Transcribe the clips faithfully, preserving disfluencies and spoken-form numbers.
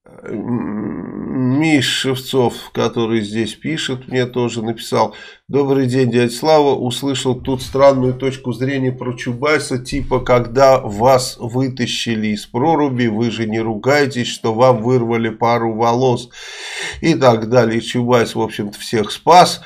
Миш Шевцов, который здесь пишет, мне тоже написал: добрый день, дядя Слава, услышал тут странную точку зрения про Чубайса, типа, когда вас вытащили из проруби, вы же не ругаетесь, что вам вырвали пару волос и так далее. Чубайс, в общем-то, всех спас.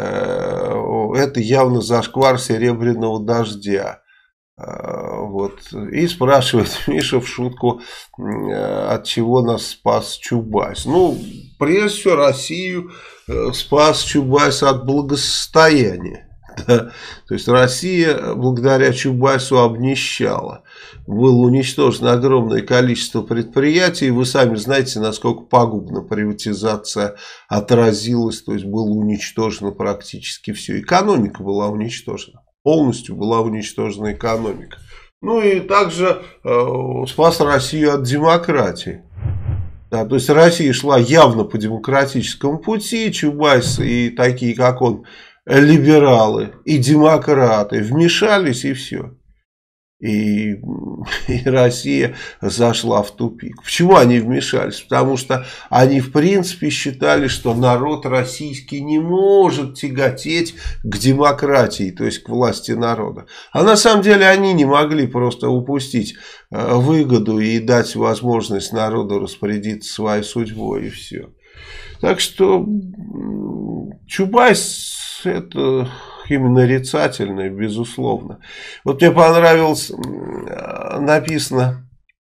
Это явно зашквар серебряного дождя. Вот. И спрашивает Миша в шутку, от чего нас спас Чубайс. Ну, прежде всего, Россию спас Чубайс от благосостояния. Да? То есть Россия благодаря Чубайсу обнищала. Было уничтожено огромное количество предприятий. Вы сами знаете, насколько пагубно приватизация отразилась. То есть было уничтожено практически все. Экономика была уничтожена. Полностью была уничтожена экономика. Ну и также э, спас Россию от демократии. Да, то есть Россия шла явно по демократическому пути. Чубайс и такие, как он, либералы и демократы вмешались, и все. И, и Россия зашла в тупик. Почему они вмешались? Потому что они в принципе считали, что народ российский не может тяготеть к демократии, то есть к власти народа. А на самом деле они не могли просто упустить выгоду и дать возможность народу распорядиться своей судьбой, и все. Так что Чубайс — это именно нарицательное, безусловно. Вот мне понравилось, написано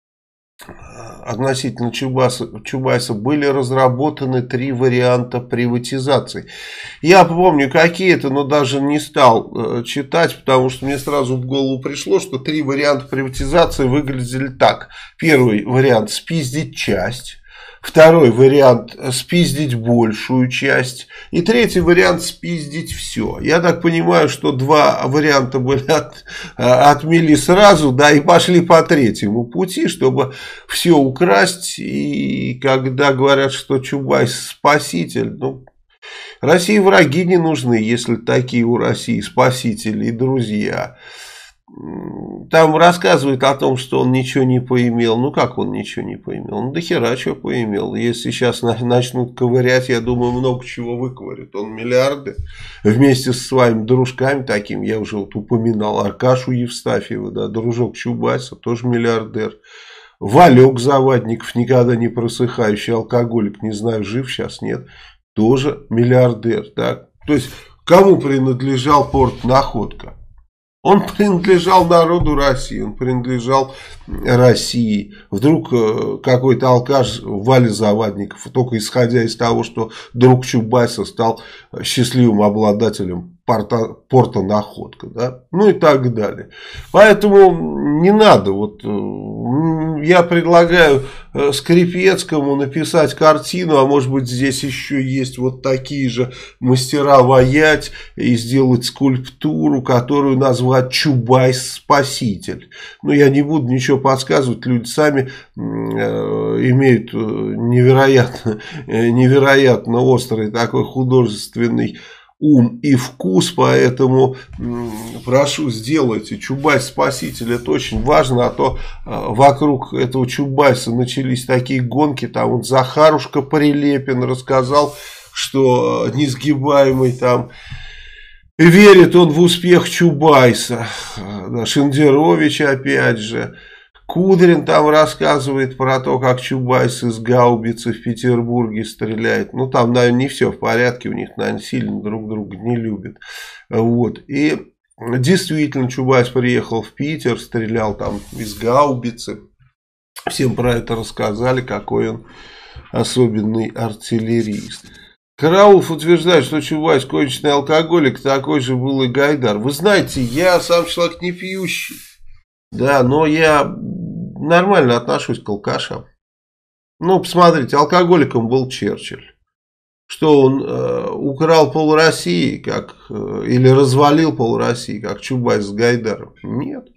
относительно Чубайса, Чубайса, были разработаны три варианта приватизации. Я помню, какие это, но даже не стал читать, потому что мне сразу в голову пришло, что три варианта приватизации выглядели так. Первый вариант — спиздить часть. Второй вариант — спиздить большую часть. И третий вариант — спиздить все. Я так понимаю, что два варианта были от, отмели сразу, да, и пошли по третьему пути, чтобы все украсть. И когда говорят, что Чубайс спаситель, ну, России враги не нужны, если такие у России спасители и друзья. Там рассказывают о том, что он ничего не поимел. Ну, как он ничего не поимел? Ну, до хера чего поимел. Если сейчас начнут ковырять, я думаю, много чего выковырят. Он миллиарды. Вместе со своими дружками такими, я уже вот упоминал Аркашу Евстафьева, да, дружок Чубайса, тоже миллиардер. Валек Завадников, никогда не просыхающий алкоголик, не знаю, жив сейчас, нет, тоже миллиардер. Так? То есть, кому принадлежал порт Находка? Он принадлежал народу России, он принадлежал России. Вдруг какой-то алкаш Валя Завадников, только исходя из того, что друг Чубайса стал счастливым обладателем порта, порта Находка, да? Ну и так далее. Поэтому не надо, вот я предлагаю Скрипецкому написать картину, а может быть здесь еще есть вот такие же мастера воять и сделать скульптуру, которую назвать Чубайс Спаситель. Но я не буду ничего подсказывать, люди сами э, имеют невероятно, невероятно острый такой художественный ум и вкус, поэтому прошу, сделайте Чубайс Спаситель, это очень важно, а то вокруг этого Чубайса начались такие гонки, там вот Захарушка Прилепин рассказал, что несгибаемый там верит он в успех Чубайса, Шендерович опять же, Кудрин там рассказывает про то, как Чубайс из гаубицы в Петербурге стреляет. Ну, там, наверное, не все в порядке, у них, наверное, сильно друг друга не любят. Вот. И действительно, Чубайс приехал в Питер, стрелял там из гаубицы. Всем про это рассказали, какой он особенный артиллерист. Караулов утверждает, что Чубайс конченый алкоголик, такой же был и Гайдар. Вы знаете, я сам человек не пьющий. Да, но я нормально отношусь к алкашам. Ну, посмотрите, алкоголиком был Черчилль. Что он э, украл пол России, как, э, или развалил пол России, как Чубайс с Гайдаром? Нет.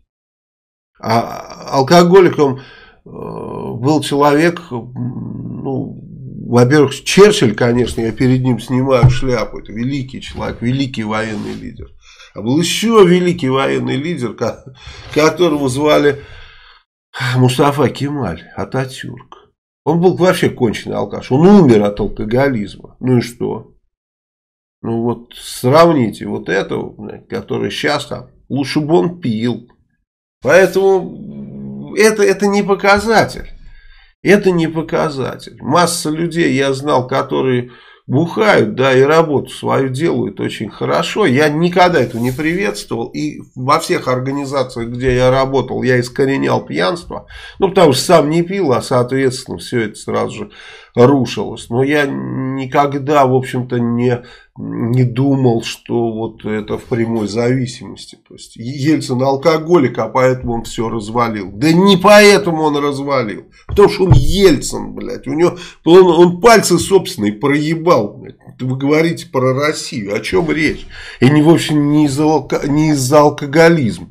А алкоголиком э, был человек, ну, во-первых, Черчилль, конечно, я перед ним снимаю шляпу, это великий человек, великий военный лидер. А был еще великий военный лидер, которого звали Мустафа Кемаль Ататюрк. Он был вообще конченый алкаш. Он умер от алкоголизма. Ну и что? Ну вот сравните вот этого, который сейчас там. Лучше бы он пил. Поэтому это, это не показатель. Это не показатель. Масса людей я знал, которые бухают, да, и работу свою делают очень хорошо. Я никогда этого не приветствовал. И во всех организациях, где я работал, я искоренял пьянство. Ну, потому что сам не пил, а, соответственно, все это сразу же рушилось. Но я никогда, в общем-то, не, не думал, что вот это в прямой зависимости. То есть Ельцин алкоголик, а поэтому он все развалил. Да не поэтому он развалил. Потому что он Ельцин, блядь. У него, он, он пальцы собственные проебал. Блядь. Вы говорите про Россию. О чем речь? И, не, в общем, не из-за, не из-за алкоголизма.